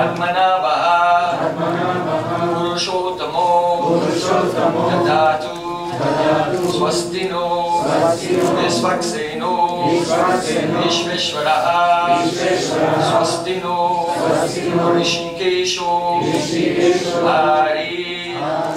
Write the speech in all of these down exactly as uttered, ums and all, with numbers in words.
Padmanabha Purushottamo Dadatu Swastino Visvakseno Vishveshvaraha Swastino Rishikesho Hari.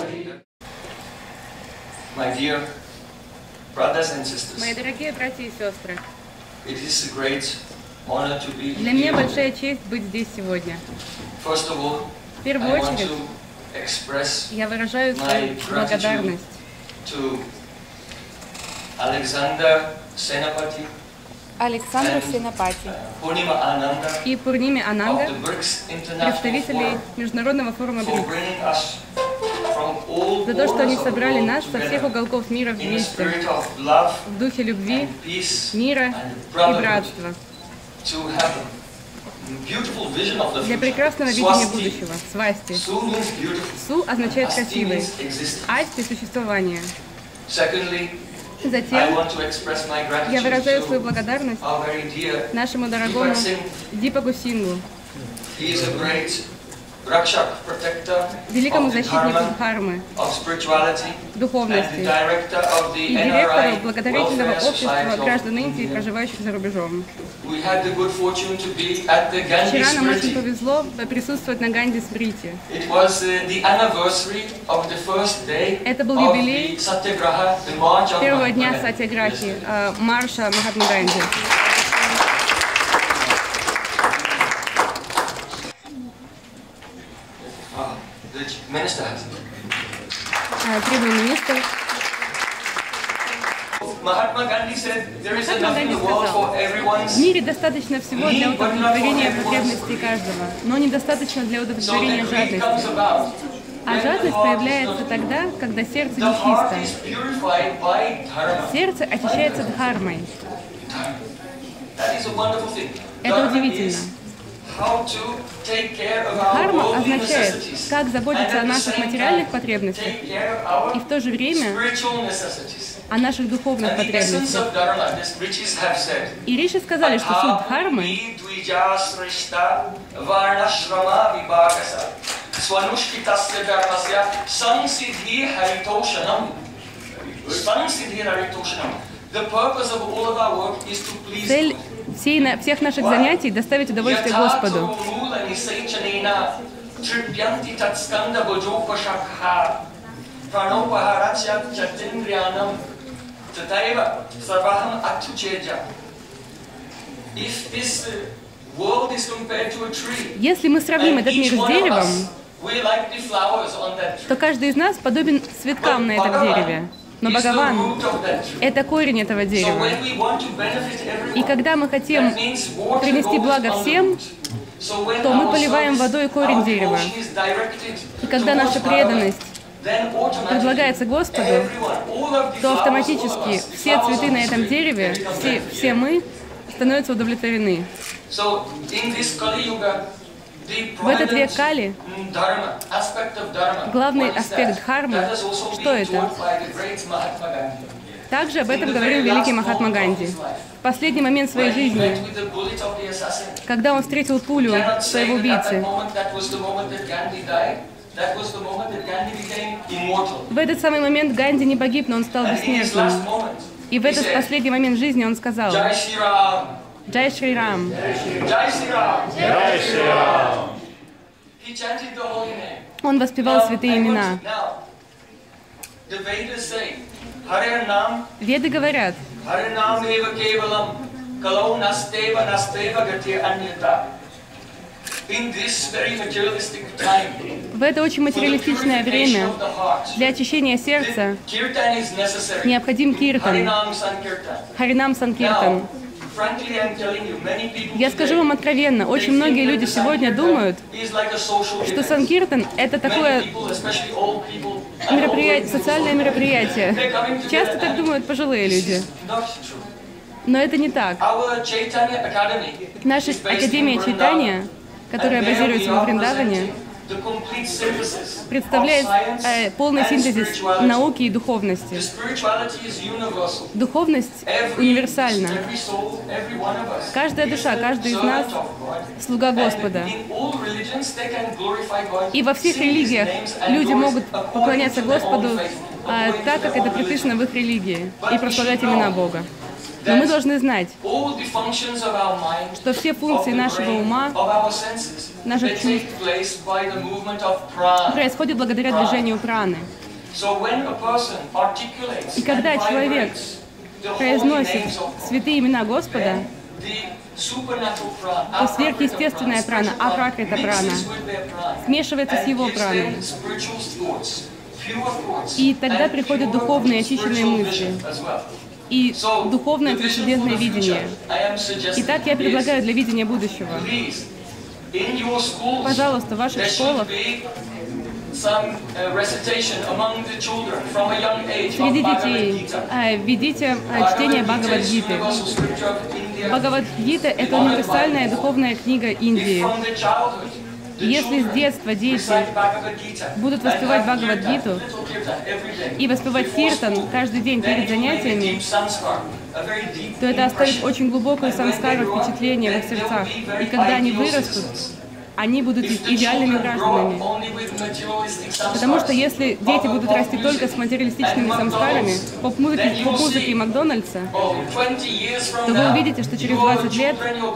My dear brothers and sisters, Мои дорогие братья и сестры, it is a great honor to be для меня here. большая честь быть здесь сегодня. First of all, В первую I want очередь, to express я выражаю свою my благодарность to Alexander Senapati Александру and Сенапати Purnima Ananda и Пурниме of Ананда, the BRICS International представителей Forum Международного форума for БРИКС, bringing us from all за то, что они corners of the собрали world нас со всех together уголков мира in a вместе, spirit of love в духе любви, and peace мира and и brotherhood братства, to have a beautiful vision of the для future. прекрасного видения Swasti. будущего. Свасти. Su means beautiful. Су означает Asti красивый, means existence. асти – существование. Secondly, I Затем want to express my gratitude я выражаю свою to благодарность our very dear нашему дорогому Deepak Singh. Дипаку Сингу, He is a great Rakshak, protector великому of the защитнику dharma, Дхармы, of spirituality, and the духовности director of the и директору N R I благотворительного Welfare общества Society of граждан Индии, India. проживающих за рубежом. We had the good fortune to be at the Gandhi Вчера нам очень Smriti. повезло присутствовать на Ганди Смрити. It was uh, the anniversary of the first day Это был of юбилей the Satyagraha, the march of первого Mahatma дня Gandhi. Сатьяграхи, э, марша Махатмы Ганди. Ah, the minister has it. Э, Требую министр. Mahatma Gandhi said there is Махатма enough in Ганди the world сказал, for everyone's. в мире достаточно всего для удовлетворения потребностей каждого, но недостаточно для So удовлетворения the greed comes жадности. about. А жадность появляется тогда, когда сердце The heart нечисто. is purified by dharma. Сердце очищается дхармой. That is a wonderful thing. Это Dharma удивительно. is how to take care of our Дхарма worldly означает, necessities. как And заботиться at о the наших same материальных time, потребностях take care of и our в то же время spiritual necessities. о наших духовных And the essence потребностях. of dharma, the rishis have said, И риши сказали, что суть дхармы Atha dvija srishta varnashrama vibhagasa swanushkitasya dharmasya sansiddhi haritoshanam. Sansiddhi haritoshanam. The purpose of all of our work is to please цель God. всей, на- всех наших занятий – доставить удовольствие Господу. Yathato mula nisaichanena tripyanti tatskanda bojopashakha pranopaharatya chatindriyanam tataiva sarvaham atucheja. If this uh, world is compared to a tree, Если мы сравним and этот мир each с one of деревом, us, we like the flowers on that tree. то каждый из нас подобен цветкам на этом дереве. Но Is the Бхагаван root of that tree. – это корень этого So дерева. when we want to benefit И everyone, когда мы хотим that means water принести goes благо on the всем, root. So when то мы our поливаем service, водой корень our дерева. devotion is directed И когда towards наша Bhagavan, преданность then automatically предлагается Господу, everyone, all of the то flowers, all автоматически of us, все flowers цветы on на the этом tree, дереве, they become все, happy. все мы становятся удовлетворены. So in this Kali Yuga, the В этот век prominent Кали dharma, aspect of dharma, главный what is аспект that? дхармы, That has also что been это? taught by the great Mahatma Gandhi. Также об In этом the говорил very великий last Махатма moment of Ганди. his life, В последний момент своей when he жизни, met with the bullet of the assassin, когда он встретил пулю cannot say своего that at that убийцы, moment that was the moment that Gandhi died. That was the moment that Gandhi became immortal. в этот самый момент Ганди не погиб, но он стал And in his бессмертным. last moment, И в he этот said, последний момент жизни он сказал: Jai Shri Ram, «Джай Шри Рам». Jai Shri Ram, Jai Shri Ram. He chanted the holy name. Он воспевал Now, святые I want имена. to- now, the Vedas say, Hare Nam, Веды говорят, Hare Nam eva kevalam, kalau nasteva nasteva gatir anyata. In this very materialistic time, в это очень for the материалистичное purification время of the heart, для очищения сердца the kirtan is necessary. необходим киртан, Harinam Sankirtan. Харинам Санкиртан. Now, frankly, I'm telling you, many people Я скажу вам откровенно, очень многие люди сегодня думают, что Санкиртан – это такое мероприятие, социальное мероприятие. Часто так думают пожилые люди. Но это не так. Наша Академия Чайтанья, которая базируется во Вриндаване, представляет э, полный синтезис науки и духовности. Духовность универсальна. Каждая душа, каждый из нас — слуга Господа. И во всех религиях люди могут поклоняться Господу а, так, как это прописано в их религии, и прославлять имена Бога. Но мы должны знать, что все функции нашего ума, наших чувств, происходят благодаря движению праны. И когда человек произносит святые имена Господа, то сверхъестественная прана, апракрита прана, смешивается с его праной. И тогда приходят духовные очищенные мысли и духовное трансцендентное видение. Итак, я предлагаю для видения будущего. Пожалуйста, в ваших школах среди детей э, введите э, чтение Бхагавад-гиты. Бхагавад-гита — это универсальная духовная книга Индии. Если с детства дети будут воспевать Бхагавад-гиту и воспевать киртан каждый день перед занятиями, то это оставит очень глубокое самскара, впечатление в их сердцах. И когда они вырастут, они будут идеальными гражданами. Потому что если дети будут расти только с материалистичными самскарами, поп-музыкой поп и Макдональдса, то вы увидите, что через двадцать лет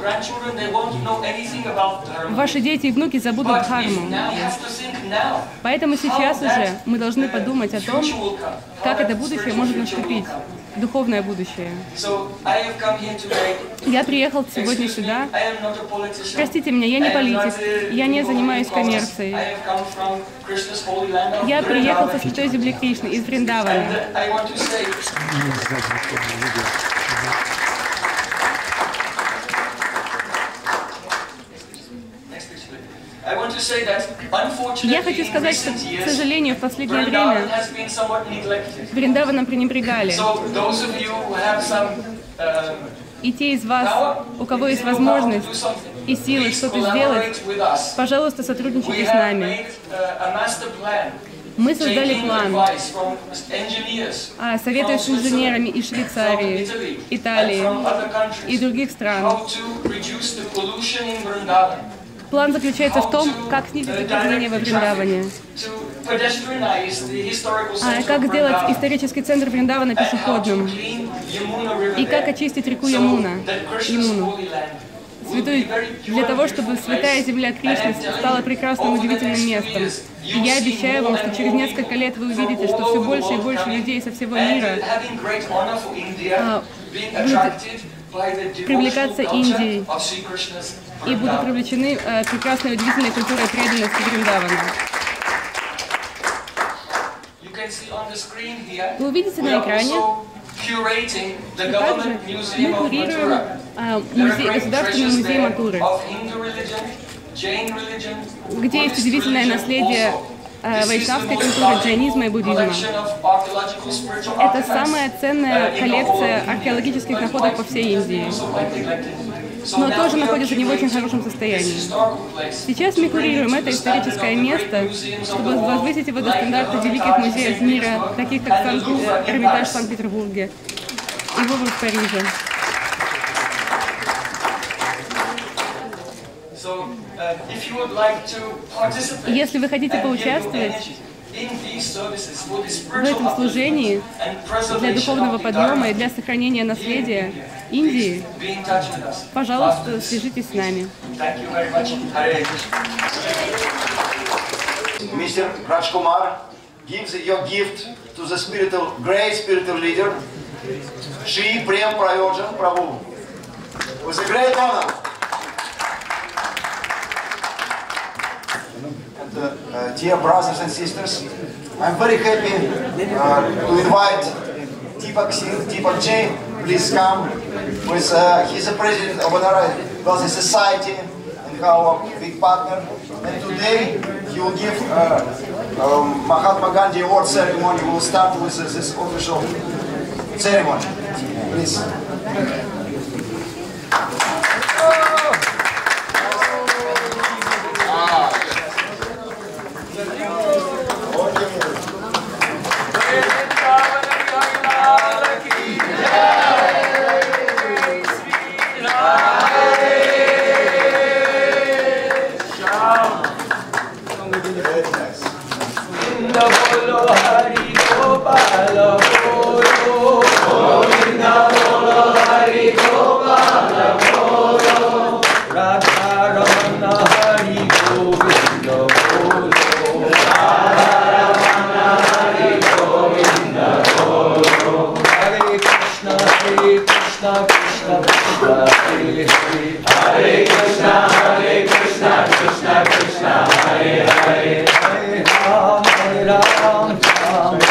ваши дети и внуки забудут дхарму. Поэтому сейчас уже мы должны подумать о том, как это будущее может наступить. Духовное будущее. Я приехал сегодня сюда. Простите меня, я не политик, я не занимаюсь коммерцией. Я приехал со святой земли Кришны, из Вриндавана. Я хочу сказать, что, к сожалению, в последнее время Вриндаваном пренебрегали. И те из вас, у кого есть возможность и силы что-то сделать, пожалуйста, сотрудничайте с нами. Мы создали план, советуясь с инженерами из Швейцарии, Италии и других стран. План заключается в том, как снизить загрязнение во Вриндаване, а как сделать исторический центр Вриндавана пешеходным, и как очистить реку Ямуна, Ямуну, святую, для того, чтобы святая земля Кришны стала прекрасным, удивительным местом. И я обещаю вам, что через несколько лет вы увидите, что все больше и больше людей со всего мира а, будут привлекаться Индией и будут привлечены э, прекрасной, удивительной культурой преданности Вриндавана. Вы увидите на экране, также мы курируем э, музей, Государственный музей Матуры, где есть удивительное наследие э, вайшнавской культуры, джайнизма и буддизма. Это самая ценная коллекция археологических находок по всей Индии, но тоже находится не в очень хорошем состоянии. Сейчас мы курируем это историческое место, чтобы возвысить его до стандарта великих музеев мира, таких как Сан- Эрмитаж в Санкт-Петербурге и Лувр в Париже. Если вы хотите поучаствовать в этом служении для духовного подъема и для сохранения наследия Индии, пожалуйста, свяжитесь с нами. Mister Rajkumar gives your gift to the spiritual, great spiritual leader, Shri Prem Prayojan Prabhu, with a great honor. And uh, uh, dear brothers and sisters, I'm very happy uh, to invite Deepak Singh, Deepak Jain. Please come. With, uh, he's the president of Anara Wealthy Society and our big partner. And today he will give uh, um, Mahatma Gandhi award ceremony. We will start with uh, this official ceremony. Please. bolo, Hari Gopala bolo. Govinda bolo, Hari Gopala bolo. Radha Ramana Hari Govinda bolo. Radha Ramana Hari Govinda bolo. Hare Krishna, Hare Krishna, Krishna Krishna, Hare Hare. Hare Krishna, Hare Krishna, Krishna Krishna, Hare Hare. Hare Ram, Hare Ram, Ram